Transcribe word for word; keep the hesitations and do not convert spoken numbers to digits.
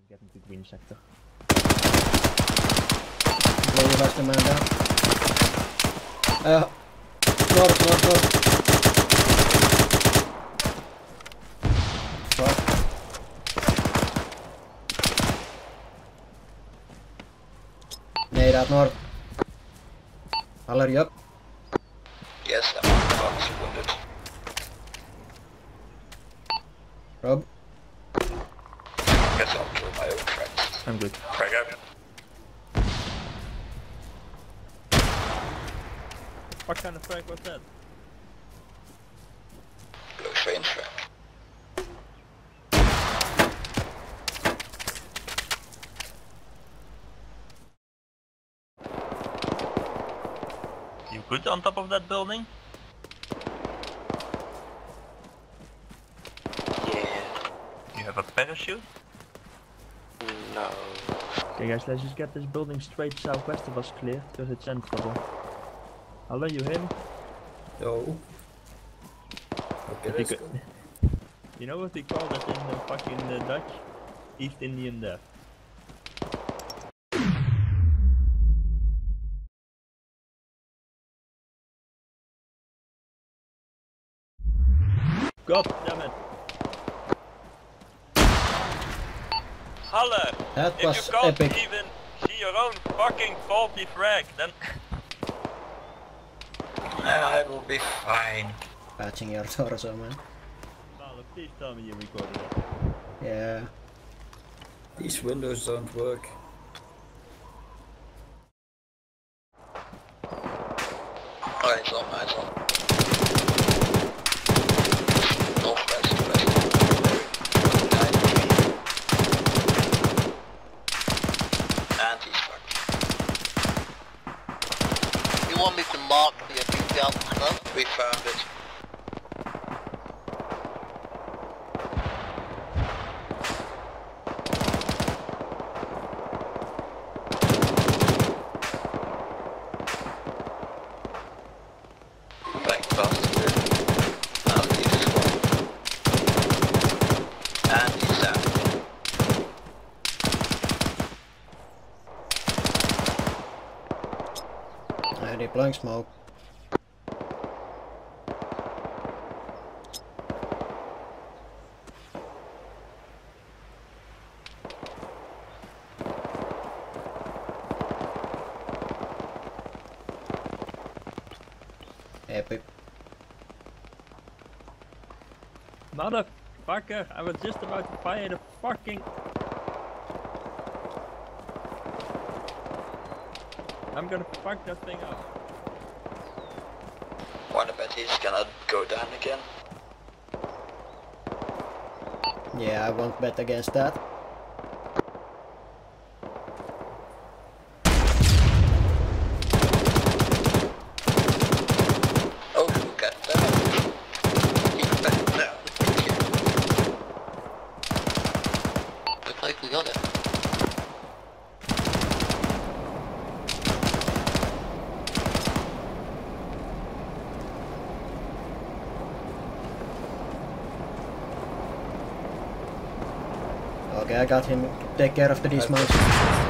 Get into green sector. Go rush the man down. Uh, north, north, north. Fuck. Nade out north. Haller, you up? Yes, I'm on the box, wounded. Rob? Guess I'll kill my own tracks. I'm good. Frag out. What kind of frag was that? Close range frag. You good on top of that building? Yeah. You have a parachute? No. Okay guys, let's just get this building straight southwest of us cleared, because it's sensible. Hello, you him? No. Okay, let's go. You know what we call that in the fucking uh, Dutch? East Indian Death. God damn it! Halle! That If was you can't epic. even see your own fucking faulty frag, then... I will be fine. Patching your torso, man. Halle, please tell me you recorded it. Yeah. These windows don't work. Eyes on, eyes on. Northwest, west. And he's fucked. You want me to mark the two thousand club? We found it. Back fast to it. Now he's one. And he's down. I'm deploying smoke. Epic. Motherfucker, I was just about to fire the fucking... I'm gonna fuck that thing up. Wanna bet he's gonna go down again? Yeah, I won't bet against that. Oh, look at that. He's back now. Looks like we got it. Okay, I got him. Take care of the dismount.